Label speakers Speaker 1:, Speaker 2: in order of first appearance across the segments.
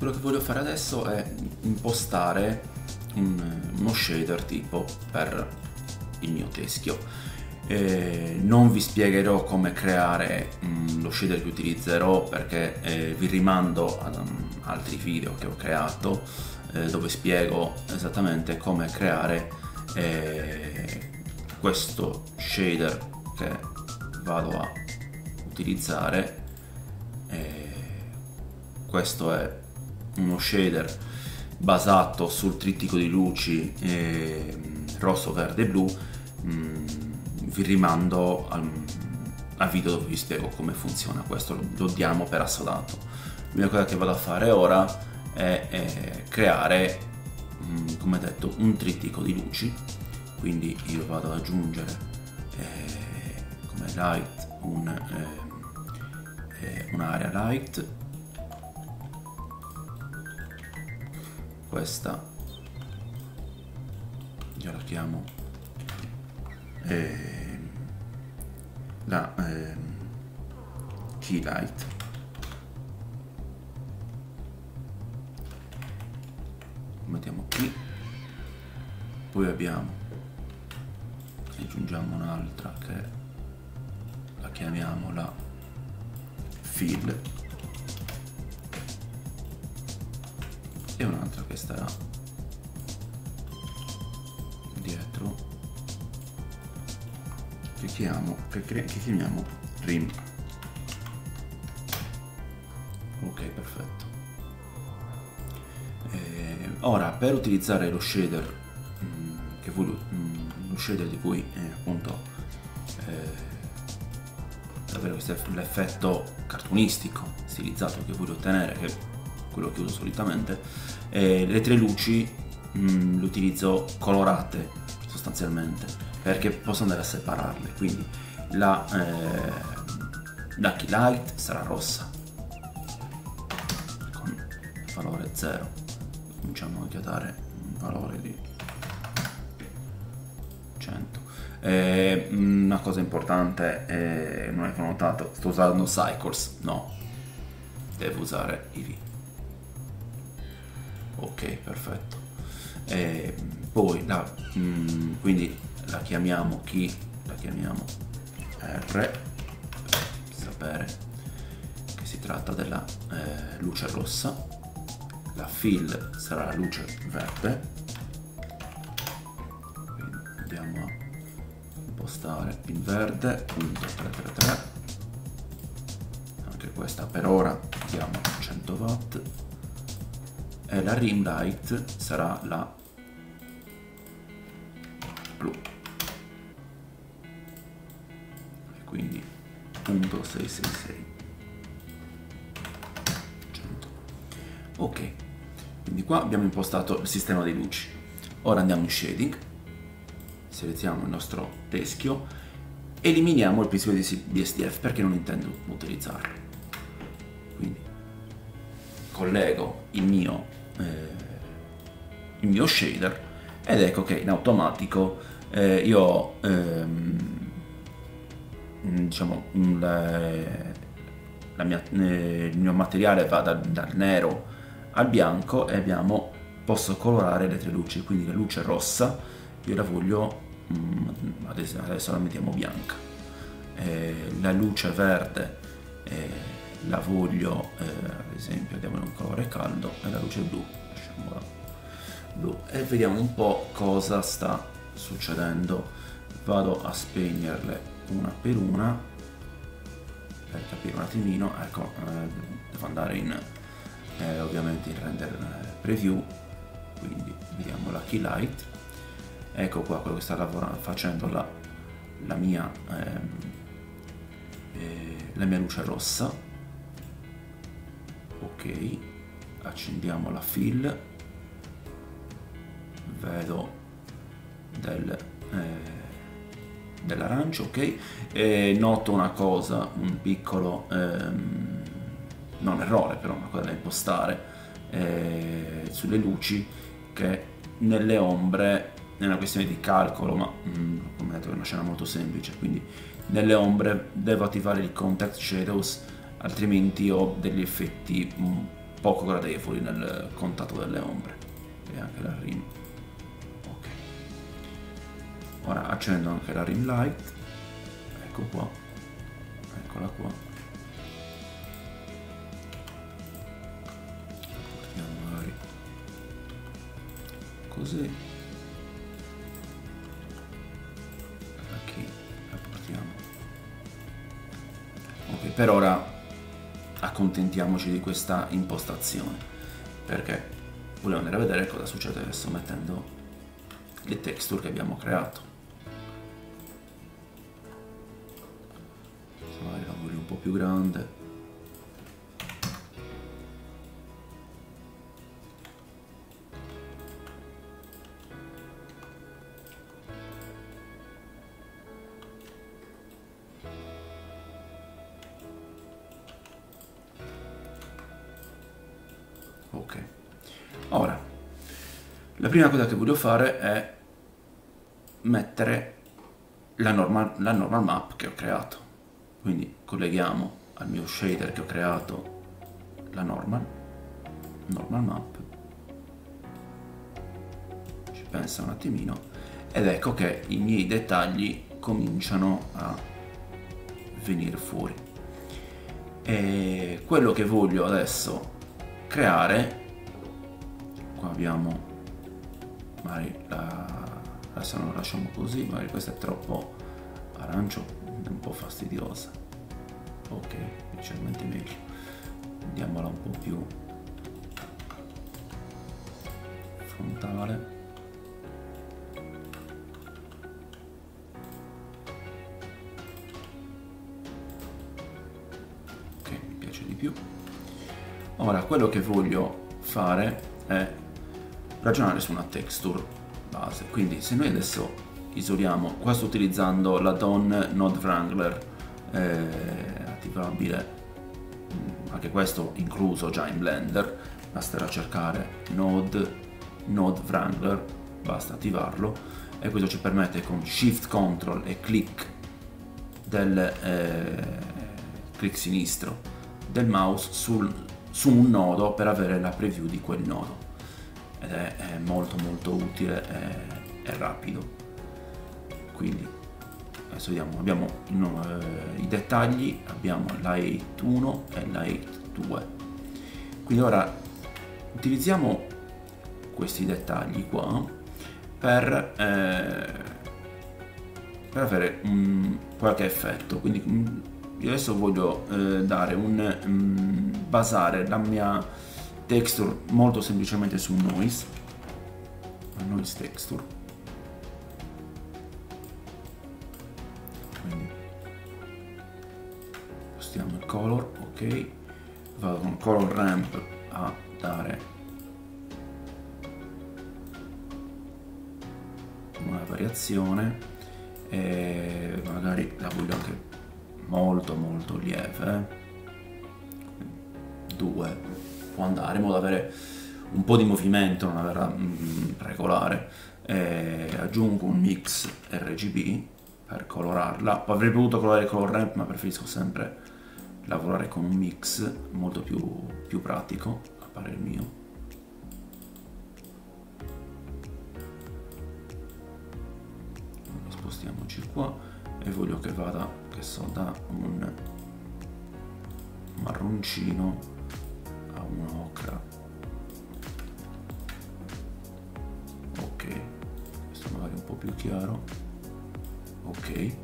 Speaker 1: quello che voglio fare adesso è impostare uno shader tipo per il mio teschio. Non vi spiegherò come creare lo shader che utilizzerò, perché vi rimando ad altri video che ho creato dove spiego esattamente come creare questo shader che vado a utilizzare. Questo è uno shader basato sul trittico di luci rosso, verde e blu. Vi rimando al video dove vi spiego come funziona questo, lo diamo per assodato. L'unica cosa che vado a fare ora è creare, come detto, un trittico di luci. Quindi io vado ad aggiungere come light un'area light. Questa io la chiamo la key light. Mettiamo qui, poi aggiungiamo un'altra che la chiamiamo la fill e un'altra che starà dietro che chiamiamo rim. Ok, perfetto. Ora, per utilizzare lo shader lo shader di cui appunto avere l'effetto cartunistico stilizzato che voglio ottenere, che è quello che uso solitamente, le tre luci le utilizzo colorate sostanzialmente, perché posso andare a separarle. Quindi la key light sarà rossa con valore 0. Cominciamo anche a dare un valore di 100. Una cosa importante, non avete notato, sto usando Cycles, no, devo usare IV. Ok, perfetto. Poi quindi la chiamiamo key, la chiamiamo R, per sapere che si tratta della luce rossa. La fill sarà la luce verde. Quindi andiamo a impostare in verde, punto 333. Anche questa per ora diamo 100 watt. E la rim light sarà la blu, e quindi punto 666. 100. Ok, quindi qua abbiamo impostato il sistema di luci. Ora andiamo in shading, selezioniamo il nostro teschio, eliminiamo il principio di SDF perché non intendo utilizzarlo. Quindi collego il mio shader ed ecco che in automatico io ho diciamo il mio materiale va dal nero al bianco e posso colorare le tre luci. Quindi la luce rossa io la voglio adesso la mettiamo bianca, la luce verde la voglio ad esempio, diamo un colore caldo, e la luce blu lasciamola blu, e vediamo un po' cosa sta succedendo. Vado a spegnerle una per una per capire un attimino. Ecco, devo andare ovviamente in render preview, quindi vediamo la key light. Ecco qua quello che sta facendo la mia luce rossa. Ok, accendiamo la fill, vedo dell'arancio, ok, e noto una cosa, un piccolo non errore, però una cosa da impostare sulle luci, che nelle ombre è una questione di calcolo, ma come detto è una scena molto semplice, quindi nelle ombre devo attivare il contact shadows, altrimenti ho degli effetti poco gradevoli nel contatto delle ombre, e anche la rim. Ok, ora accendo anche la rim light, ecco qua, eccola qua, portiamo magari così, da qui la portiamo. Ok, per ora accontentiamoci di questa impostazione, perché volevo andare a vedere cosa succede adesso mettendo le texture che abbiamo creato. Magari la voglio un po' più grande. Ok, ora la prima cosa che voglio fare è mettere la normal map che ho creato, quindi colleghiamo al mio shader che ho creato la normal map, ci pensa un attimino ed ecco che i miei dettagli cominciano a venire fuori, e quello che voglio adesso creare, qua abbiamo magari adesso non lo lasciamo così, magari questa è troppo arancio, è un po' fastidiosa. Ok, leggermente meglio, andiamola un po' più frontale. Ok, mi piace di più. Ora quello che voglio fare è ragionare su una texture base, quindi se noi adesso isoliamo, qua sto utilizzando l'add-on Node Wrangler attivabile, anche questo incluso già in Blender, basterà cercare Node Wrangler, basta attivarlo e questo ci permette con Shift Ctrl e click click sinistro del mouse su un nodo per avere la preview di quel nodo, ed è molto utile e rapido. Quindi adesso vediamo, abbiamo i dettagli, abbiamo light 1 e light 2, quindi ora utilizziamo questi dettagli qua per avere qualche effetto. Quindi io adesso voglio basare la mia texture molto semplicemente su noise texture, quindi spostiamo il color, ok, vado con color ramp a dare una variazione e magari la voglio anche molto lieve, 2 può andare, in modo da avere un po' di movimento, non averla regolare. Aggiungo un mix RGB per colorarla, avrei potuto colorare color ramp ma preferisco sempre lavorare con un mix molto più pratico a parer mio. Spostiamoci qua e voglio che vada, che so, da un marroncino a un ocra. Ok, questo magari un po' più chiaro. Ok,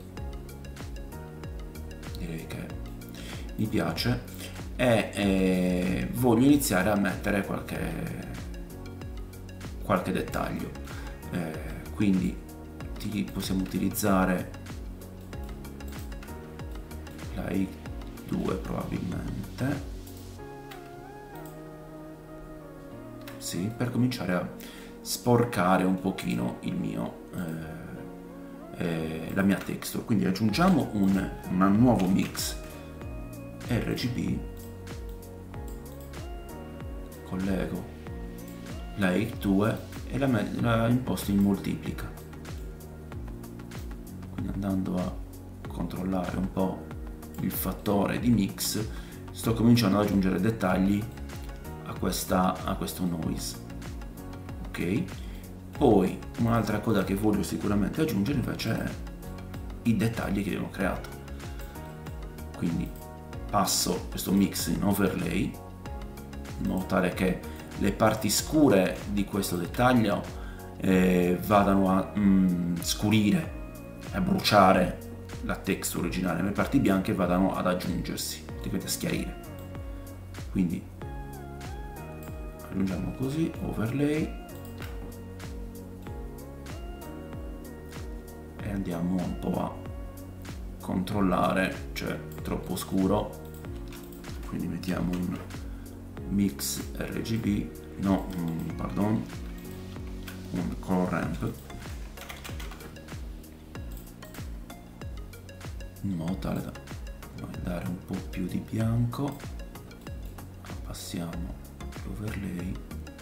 Speaker 1: direi che mi piace e voglio iniziare a mettere qualche dettaglio, quindi possiamo utilizzare la I2 probabilmente, sì, per cominciare a sporcare un pochino la mia texture. Quindi aggiungiamo un nuovo mix RGB, collego la I2 e la imposto in moltiplica, quindi andando a controllare un po' il fattore di mix sto cominciando ad aggiungere dettagli a questo noise. Ok, poi un'altra cosa che voglio sicuramente aggiungere invece è i dettagli che abbiamo creato, quindi passo questo mix in overlay in modo tale che le parti scure di questo dettaglio vadano a scurire, a bruciare la texture originale, le parti bianche vadano ad aggiungersi, praticamente a schiarire. Quindi aggiungiamo così, overlay, e andiamo un po' a controllare, cioè troppo scuro, quindi mettiamo un mix RGB, no, pardon, un color ramp, in modo tale da dare un po' più di bianco. Passiamo l'overlay,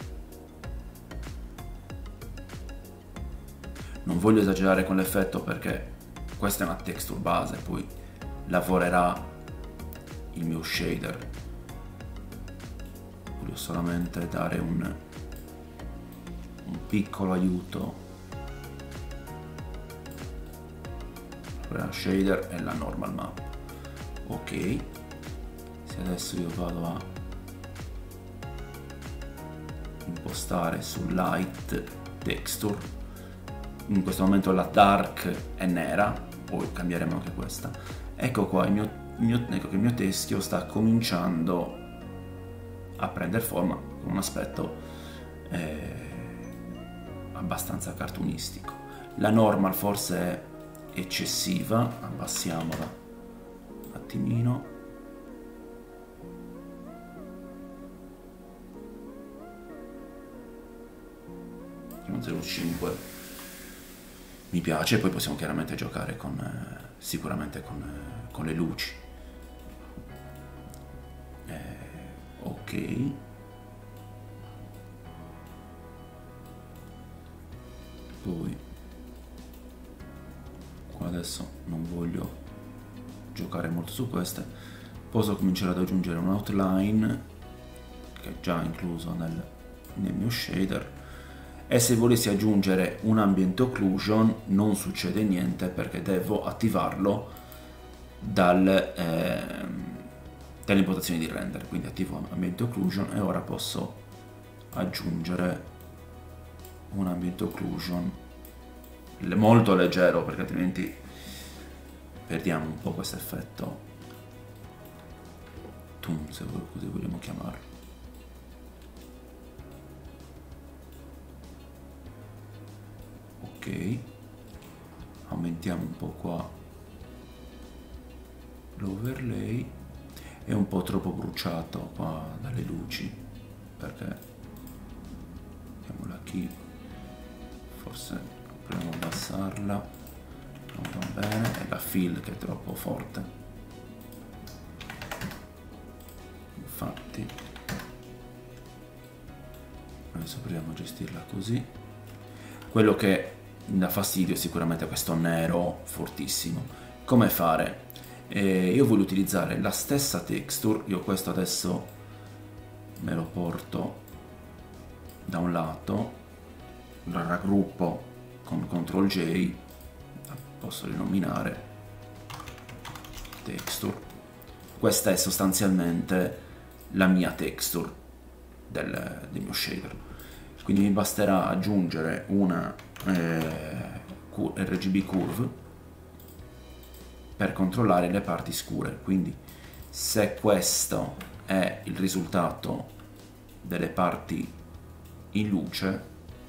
Speaker 1: non voglio esagerare con l'effetto perché questa è una texture base, poi lavorerà il mio shader, voglio solamente dare un piccolo aiuto. La shader e la normal map. Ok, se adesso io vado a impostare su light texture, in questo momento la dark è nera, poi cambieremo anche questa. Ecco qua ecco che il mio teschio sta cominciando a prendere forma con un aspetto abbastanza cartoonistico. La normal forse è eccessiva, abbassiamola un attimino. Uno 0,5 mi piace, poi possiamo chiaramente giocare sicuramente con le luci. Ok, poi qua adesso non voglio giocare molto su queste, posso cominciare ad aggiungere un outline che è già incluso nel mio shader, e se volessi aggiungere un ambient occlusion non succede niente perché devo attivarlo dalle impostazioni di render. Quindi attivo ambient occlusion e ora posso aggiungere un ambient occlusion molto leggero, perché altrimenti perdiamo un po' questo effetto toon, se così vogliamo chiamarlo. Ok, aumentiamo un po' qua l'overlay, è un po' troppo bruciato qua dalle luci, perché mettiamola qui, forse proviamo a abbassarla, non va bene, è la fill che è troppo forte, infatti adesso proviamo a gestirla così. Quello che dà fastidio è sicuramente questo nero fortissimo. Come fare? Io voglio utilizzare la stessa texture, io questo adesso me lo porto da un lato, lo raggruppo con CTRL J, posso rinominare texture. Questa è sostanzialmente la mia texture del mio shader, quindi mi basterà aggiungere una RGB curve per controllare le parti scure. Quindi se questo è il risultato delle parti in luce,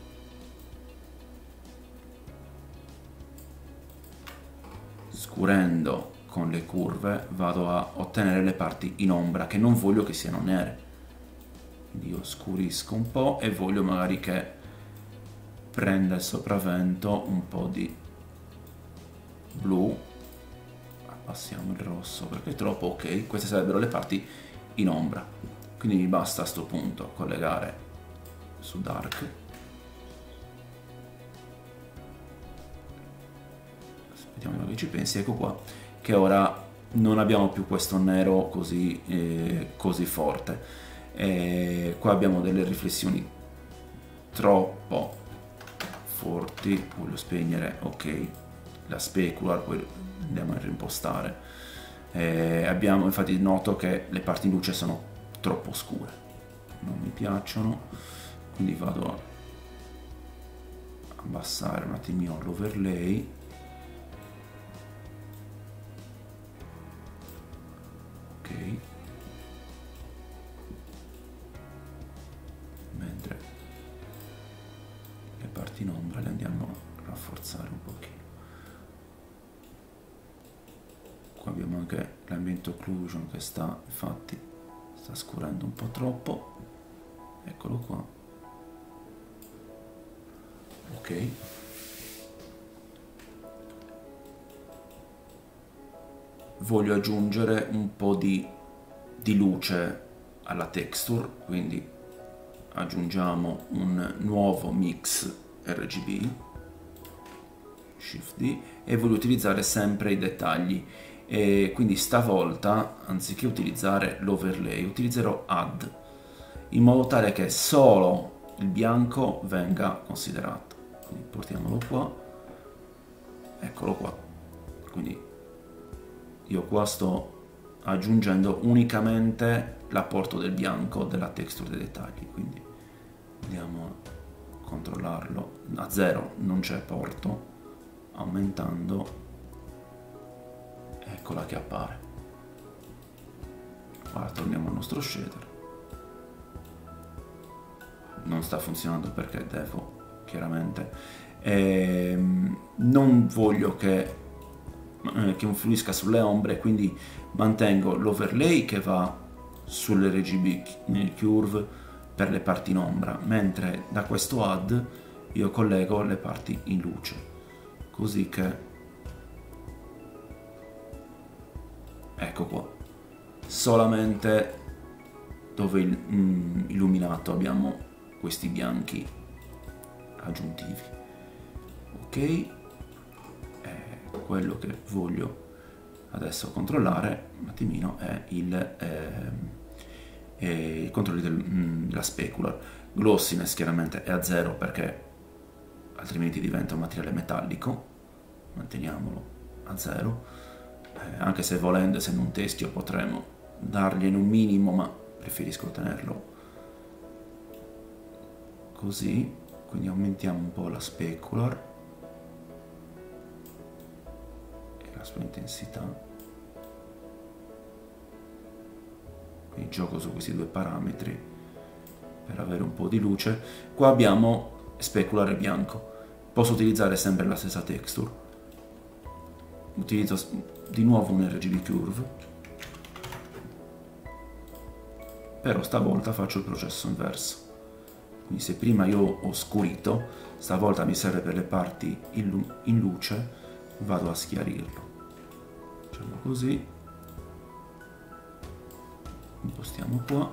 Speaker 1: scurendo con le curve vado a ottenere le parti in ombra che non voglio che siano nere. Quindi io scurisco un po' e voglio magari che prenda il sopravvento un po' di blu, passiamo il rosso perché è troppo. Ok, queste sarebbero le parti in ombra, quindi mi basta a sto punto collegare su dark, vediamo che ci pensi. Ecco qua che ora non abbiamo più questo nero così forte. E qua abbiamo delle riflessioni troppo forti, voglio spegnere, ok, la specular, poi andiamo a reimpostare. Abbiamo, infatti noto che le parti in luce sono troppo scure, non mi piacciono, quindi vado a abbassare un attimino l'overlay. Ok, mentre le parti in ombra le andiamo a rafforzare un pochino. Qua abbiamo anche l'ambient occlusion che infatti sta scurendo un po' troppo, eccolo qua. Ok, voglio aggiungere un po' di luce alla texture, quindi aggiungiamo un nuovo mix RGB, Shift D, e voglio utilizzare sempre i dettagli, e quindi stavolta anziché utilizzare l'overlay utilizzerò add, in modo tale che solo il bianco venga considerato. Quindi portiamolo qua, eccolo qua. Quindi io qua sto aggiungendo unicamente l'apporto del bianco della texture dei dettagli, quindi andiamo a controllarlo. A 0 non c'è porto, aumentando, eccola che appare. Ora torniamo al nostro shader. Non sta funzionando perché devo chiaramente non voglio che influisca sulle ombre, quindi mantengo l'overlay che va sulle RGB curve per le parti in ombra, mentre da questo add io collego le parti in luce, così che, ecco qua, solamente dove illuminato abbiamo questi bianchi aggiuntivi. Ok, quello che voglio adesso controllare un attimino è i controlli della specular. Glossiness chiaramente è a 0 perché altrimenti diventa un materiale metallico, manteniamolo a 0, anche se volendo, essendo un teschio, potremmo dargliene un minimo, ma preferisco tenerlo così. Quindi aumentiamo un po' la specular e la sua intensità, quindi gioco su questi due parametri per avere un po' di luce. Qua abbiamo specular e bianco, posso utilizzare sempre la stessa texture, utilizzo di nuovo un RGB curve, però stavolta faccio il processo inverso. Quindi se prima io ho scurito, stavolta mi serve per le parti in luce, vado a schiarirlo. Facciamo così, impostiamo qua,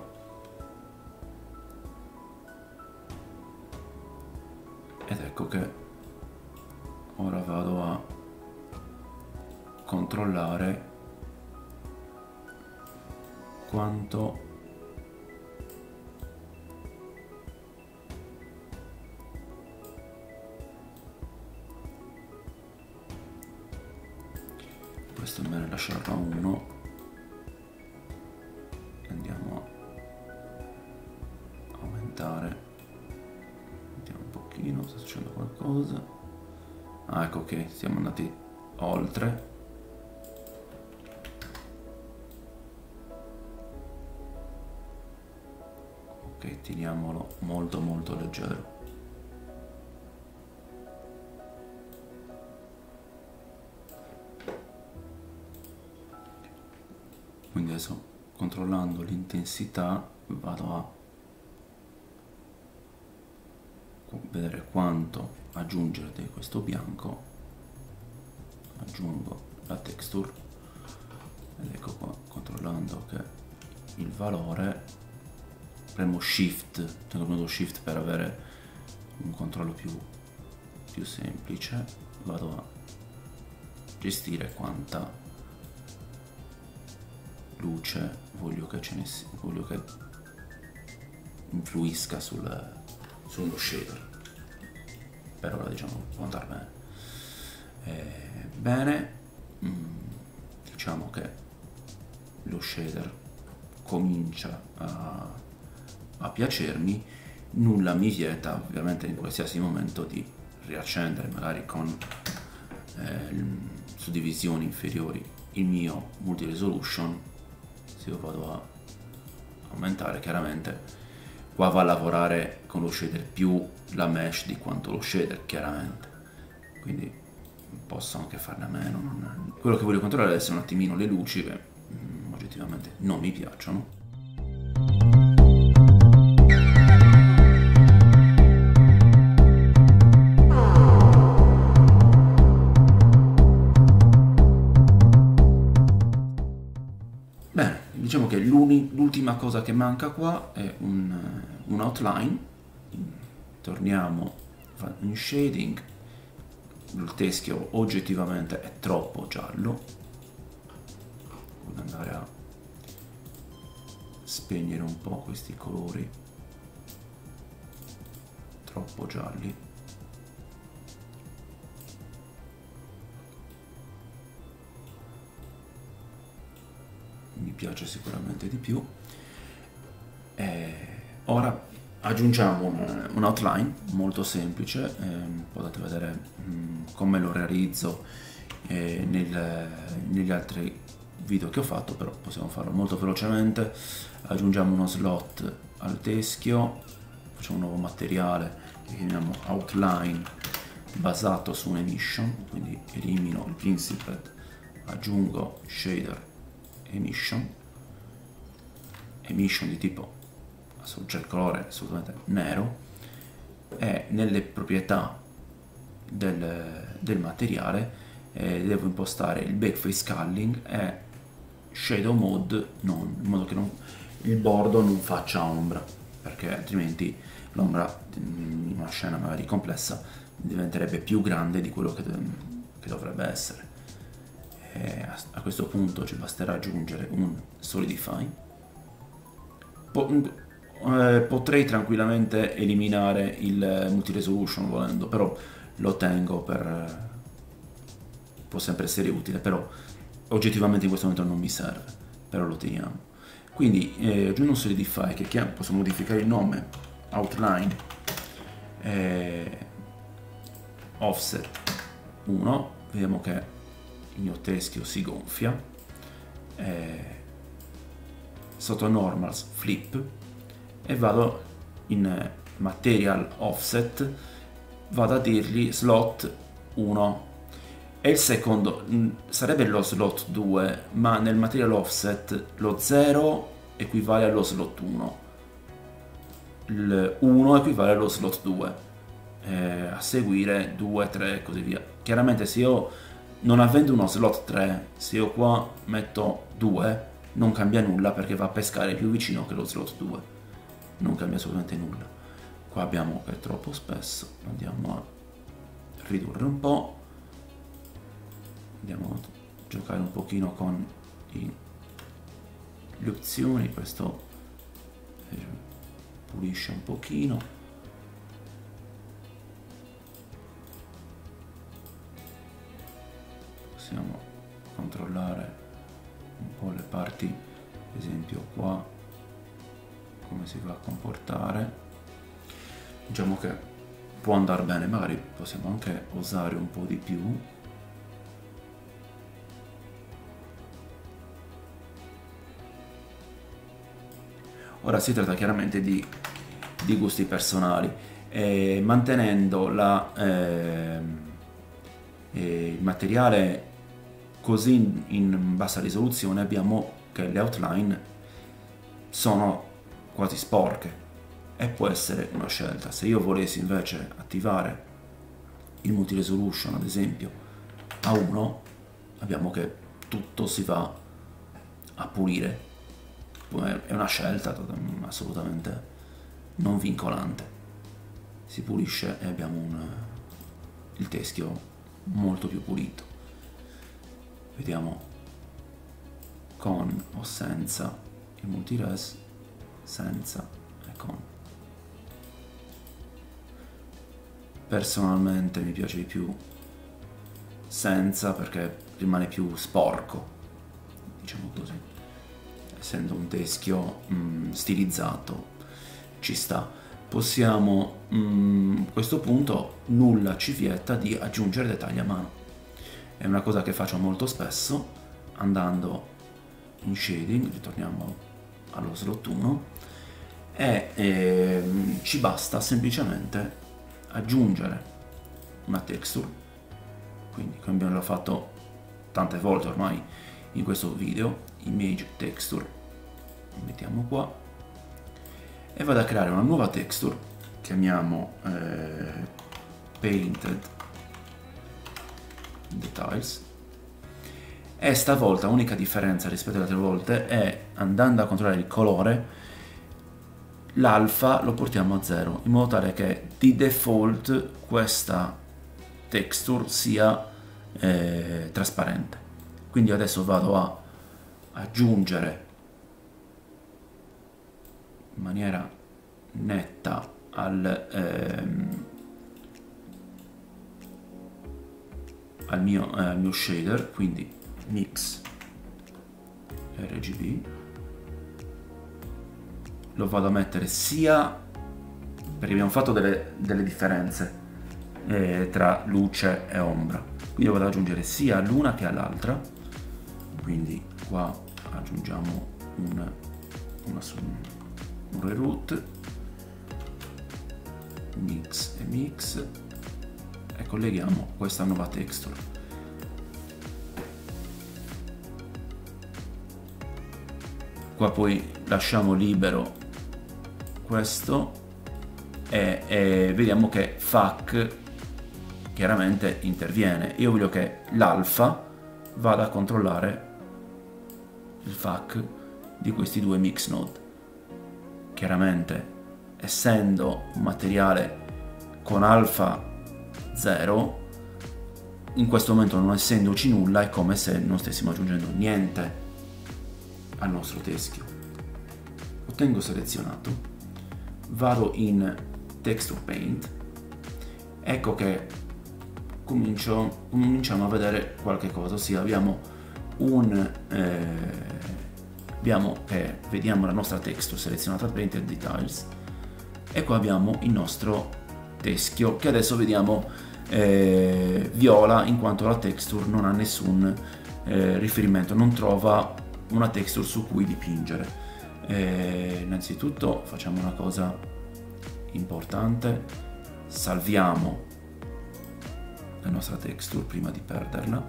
Speaker 1: ed ecco che ora vado a controllare quanto questo è bene lasciarlo a 1, andiamo a aumentare, vediamo un pochino, sta succedendo qualcosa. Ah, ecco che siamo andati oltre. Ok, teniamolo molto molto leggero. Quindi adesso, controllando l'intensità, vado a vedere quanto aggiungere di questo bianco. Aggiungo la texture ed ecco qua, controllando che il valore, premo shift, tengo premuto shift per avere un controllo più semplice, vado a gestire quanta luce voglio che influisca sullo shader. Per ora diciamo può andare bene. Diciamo che lo shader comincia a piacermi, nulla mi vieta ovviamente in qualsiasi momento di riaccendere magari con suddivisioni inferiori il mio multi resolution. Se io vado a aumentare, chiaramente qua va a lavorare con lo shader più la mesh di quanto lo shader, chiaramente, quindi posso anche farne a meno. Quello che voglio controllare adesso è un attimino le luci che oggettivamente non mi piacciono. Bene, diciamo che l'ultima cosa che manca qua è un outline. Torniamo in shading. Il teschio oggettivamente è troppo giallo, voglio andare a spegnere un po' questi colori troppo gialli. Mi piace sicuramente di più. Ora aggiungiamo un outline molto semplice, potete vedere come lo realizzo negli altri video che ho fatto, però possiamo farlo molto velocemente. Aggiungiamo uno slot al teschio, facciamo un nuovo materiale che chiamiamo outline basato su un emission, quindi elimino il principlet, aggiungo shader emission di tipo c'è il colore assolutamente nero, e nelle proprietà del materiale devo impostare il backface culling e shadow mode in modo che il bordo non faccia ombra, perché altrimenti l'ombra in una scena magari complessa diventerebbe più grande di quello che dovrebbe essere. A questo punto ci basterà aggiungere un solidify. Potrei tranquillamente eliminare il multi resolution volendo, però lo tengo può sempre essere utile, però oggettivamente in questo momento non mi serve, però lo teniamo. Quindi aggiungo un solidify che posso modificare il nome, outline offset 1, vediamo che il mio teschio si gonfia, sotto normals flip, e vado in material offset, vado a dirgli slot 1, e il secondo sarebbe lo slot 2, ma nel material offset lo 0 equivale allo slot 1, il 1 equivale allo slot 2, a seguire 2, 3 e così via. Chiaramente se io, non avendo uno slot 3, se io qua metto 2 non cambia nulla, perché va a pescare più vicino che lo slot 2, non cambia assolutamente nulla. Qua abbiamo che è troppo spesso, andiamo a ridurre un po', andiamo a giocare un pochino con le opzioni. Questo pulisce un pochino, possiamo controllare un po' le parti, ad esempio qua come si va a comportare. Diciamo che può andare bene, magari possiamo anche osare un po' di più. Ora si tratta chiaramente di gusti personali, mantenendo il materiale così in bassa risoluzione abbiamo che le outline sono quasi sporche, e può essere una scelta. Se io volessi invece attivare il multi resolution, ad esempio a 1, abbiamo che tutto si va a pulire. È una scelta assolutamente non vincolante, si pulisce e abbiamo il teschio molto più pulito. Vediamo con o senza il multi-res, senza e con. personalmente mi piace di più senza, perché rimane più sporco, diciamo così, essendo un teschio stilizzato ci sta. Possiamo a questo punto nulla ci vieta di aggiungere dettagli a mano. È una cosa che faccio molto spesso andando in shading, ritorniamo allo slot 1 e ci basta semplicemente aggiungere una texture, quindi come abbiamo fatto tante volte ormai in questo video, image texture, mettiamo qua e vado a creare una nuova texture, chiamiamo painted details, e stavolta l'unica differenza rispetto alle altre volte è, andando a controllare il colore, l'alfa lo portiamo a 0 in modo tale che di default questa texture sia trasparente. Quindi adesso vado a aggiungere in maniera netta al mio shader, quindi mix RGB, lo vado a mettere sia, perché abbiamo fatto delle differenze tra luce e ombra, quindi lo vado ad aggiungere sia all'una che all'altra, quindi qua aggiungiamo un reroute, mix e mix, e colleghiamo questa nuova texture. Qua poi lasciamo libero questo e vediamo che FAC chiaramente interviene. Io voglio che l'alfa vada a controllare il FAC di questi due mix node. Chiaramente, essendo un materiale con alfa 0, in questo momento non essendoci nulla è come se non stessimo aggiungendo niente al nostro teschio. Lo tengo selezionato, vado in texture paint, ecco che cominciamo a vedere qualche cosa, ossia vediamo la nostra texture selezionata painted details, e qua abbiamo il nostro teschio che adesso vediamo viola, in quanto la texture non ha nessun riferimento, non trova una texture su cui dipingere. Innanzitutto facciamo una cosa importante, salviamo la nostra texture prima di perderla,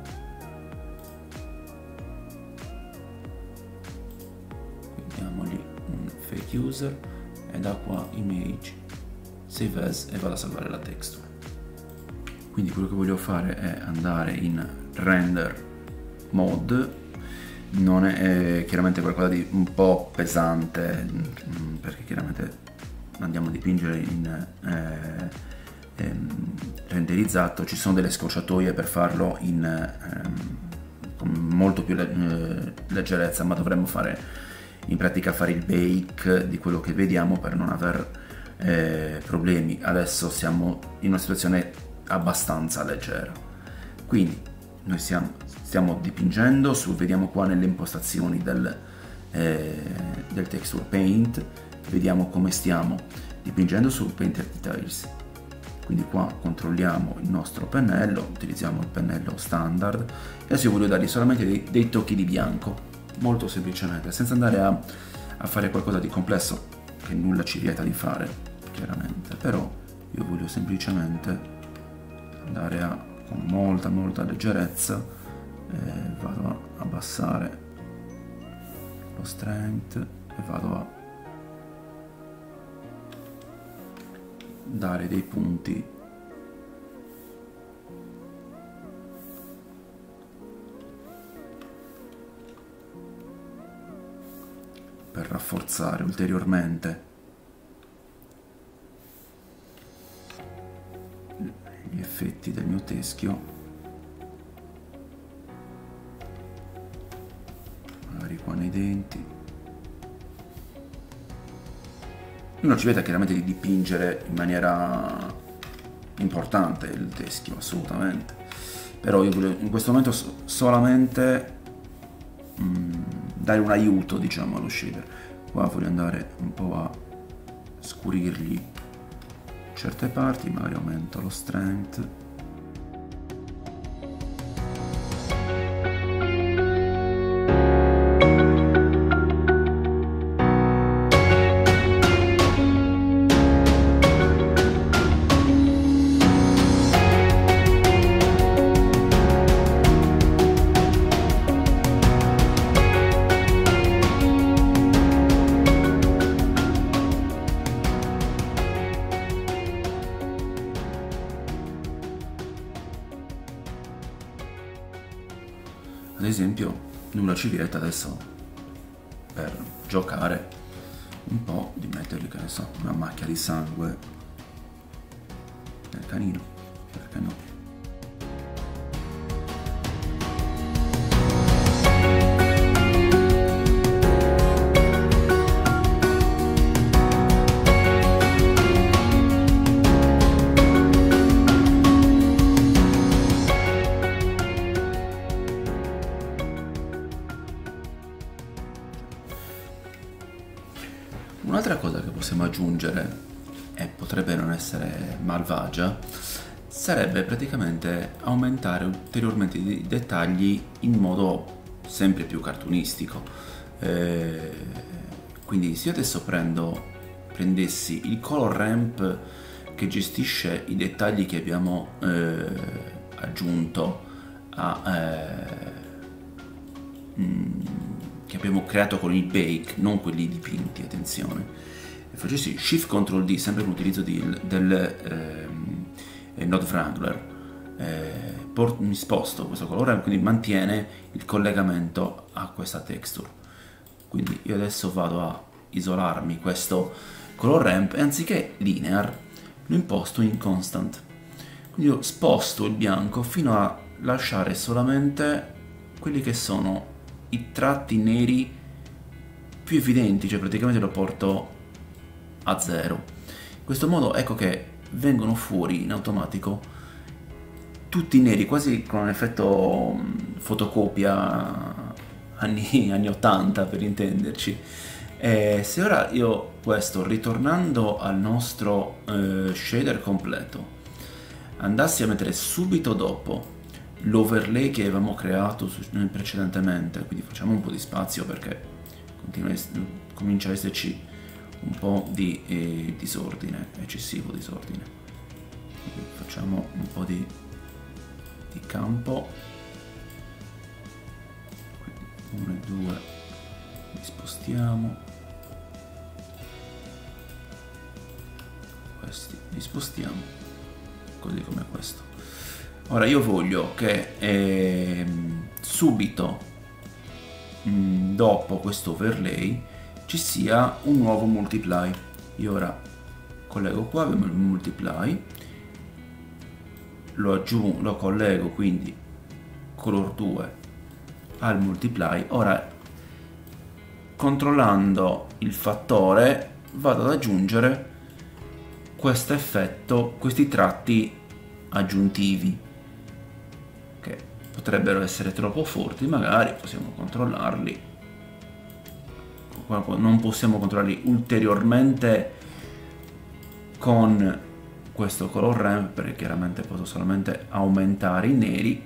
Speaker 1: diamogli un fake user e da qua image save as e vado a salvare la texture. Quindi quello che voglio fare è andare in render mode, non è chiaramente qualcosa di un po' pesante, perché chiaramente andiamo a dipingere in renderizzato, ci sono delle scorciatoie per farlo con molto più leggerezza, ma dovremmo in pratica fare il bake di quello che vediamo per non aver problemi. Adesso siamo in una situazione abbastanza leggera, quindi noi stiamo dipingendo vediamo qua nelle impostazioni del texture paint, vediamo come stiamo dipingendo sul painted details. Quindi qua controlliamo il nostro pennello, utilizziamo il pennello standard e adesso io voglio dargli solamente dei tocchi di bianco, molto semplicemente, senza andare a fare qualcosa di complesso che nulla ci vieta di fare chiaramente, però io voglio semplicemente andare con molta leggerezza, vado a abbassare lo strength e vado a dare dei punti per rafforzare ulteriormente gli effetti del mio teschio, magari qua nei denti. Non ci vieta chiaramente di dipingere in maniera importante il teschio, assolutamente. Però io voglio in questo momento solamente dare un aiuto, diciamo, allo shader. Qua voglio andare un po' a scurirgli certe parti, magari aumento lo strength. Ad esempio, nulla ci vieta adesso per giocare un po' di mettergli, che ne so, una macchia di sangue nel canino, perché no? Un'altra cosa che possiamo aggiungere, e potrebbe non essere malvagia, sarebbe praticamente aumentare ulteriormente i dettagli in modo sempre più cartunistico. Quindi se io adesso prendessi il color ramp che gestisce i dettagli che abbiamo aggiunto che abbiamo creato con il bake, non quelli dipinti, attenzione, e facessi Shift Ctrl D sempre con l'utilizzo del Node Wrangler, mi sposto questo colore, quindi mantiene il collegamento a questa texture. Quindi io adesso vado a isolarmi questo color ramp e anziché linear lo imposto in constant. Quindi io sposto il bianco fino a lasciare solamente quelli che sono i tratti neri più evidenti, cioè praticamente lo porto a 0. In questo modo ecco che vengono fuori in automatico tutti neri, quasi con un effetto fotocopia anni 80 per intenderci. E se ora io questo, ritornando al nostro shader completo, andassi a mettere subito dopo l'overlay che avevamo creato precedentemente, quindi facciamo un po' di spazio perché comincia a esserci un po' di disordine, eccessivo disordine. Quindi facciamo un po' di campo, 1 e 2 li spostiamo, questi li spostiamo, così come questo. Ora io voglio che subito dopo questo overlay ci sia un nuovo multiply. Io ora collego qua, abbiamo il multiply, lo collego quindi color 2 al multiply. Ora controllando il fattore vado ad aggiungere questo effetto, questi tratti aggiuntivi che potrebbero essere troppo forti, magari possiamo controllarli, non possiamo controllarli ulteriormente con questo color ramp perché chiaramente posso solamente aumentare i neri.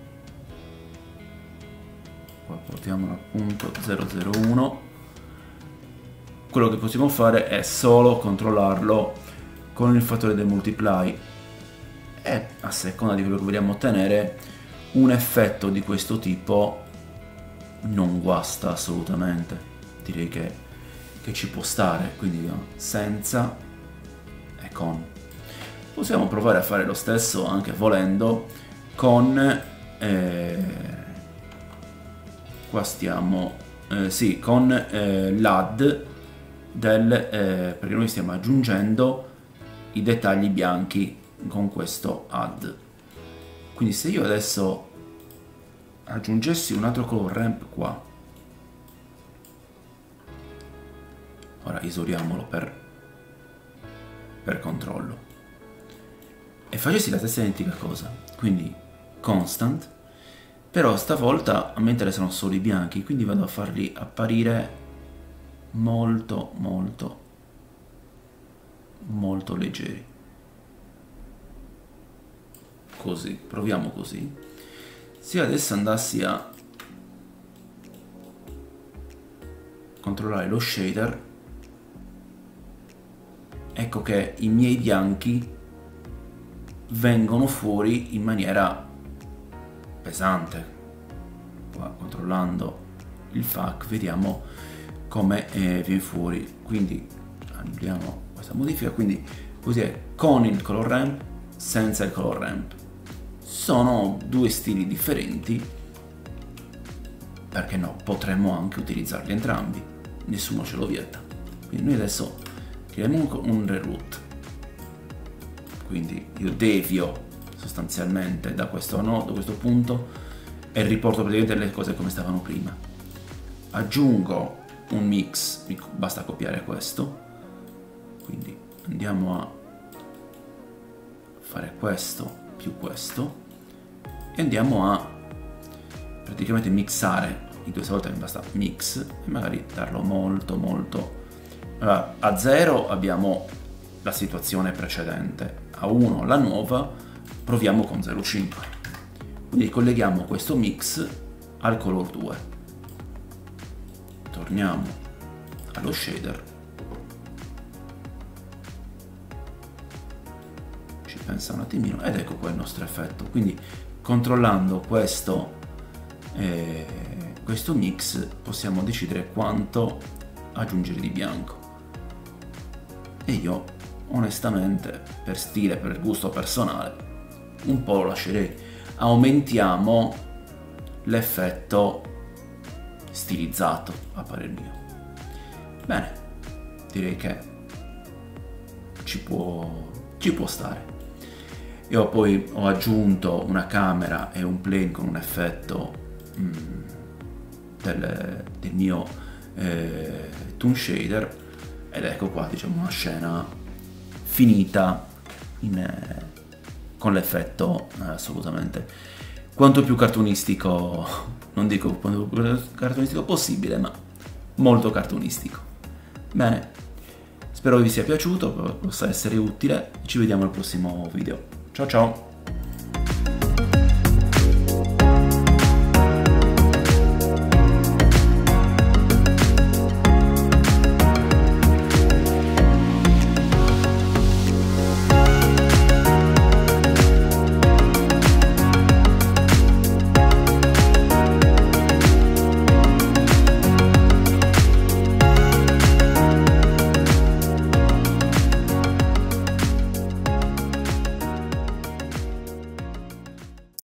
Speaker 1: Qua portiamolo appunto 001. Quello che possiamo fare è solo controllarlo con il fattore del multiply e a seconda di quello che vogliamo ottenere un effetto di questo tipo non guasta assolutamente, direi che ci può stare, quindi senza e con. Possiamo provare a fare lo stesso anche volendo con qua stiamo sì, con l'add perché noi stiamo aggiungendo i dettagli bianchi con questo add. Quindi se io adesso aggiungessi un altro color ramp qua, ora isoliamolo per controllo, e facessi la stessa identica cosa, quindi constant, però stavolta a me interessano solo i bianchi, quindi vado a farli apparire molto molto molto leggeri, così, proviamo così. Se adesso andassi a controllare lo shader, ecco che i miei bianchi vengono fuori in maniera pesante. Qua, controllando il FAC, vediamo come viene fuori. Quindi annulliamo questa modifica, quindi così è con il color ramp, senza il color ramp. Sono due stili differenti, perché no, potremmo anche utilizzarli entrambi, nessuno ce lo vieta. Quindi noi adesso creiamo un reroute, quindi io devio sostanzialmente da questo nodo, da questo punto, e riporto praticamente le cose come stavano prima. Aggiungo un mix, basta copiare questo, quindi andiamo a fare questo più questo e andiamo a praticamente mixare in questa volta, mi basta mix e magari darlo molto molto. Allora, a 0 abbiamo la situazione precedente, a 1 la nuova, proviamo con 0,5, quindi colleghiamo questo mix al color 2, torniamo allo shader, ci pensa un attimino ed ecco qua il nostro effetto. Quindi controllando questo mix possiamo decidere quanto aggiungere di bianco, e io onestamente per stile, per gusto personale un po' lo lascerei. Aumentiamo l'effetto stilizzato a parer mio. Bene, direi che ci può stare. Io poi ho aggiunto una camera e un plane con un effetto del mio toon shader, ed ecco qua, diciamo, una scena finita con l'effetto assolutamente quanto più cartunistico, non dico quanto più cartunistico possibile, ma molto cartunistico. Bene, spero vi sia piaciuto, possa essere utile, ci vediamo al prossimo video. Ciao ciao!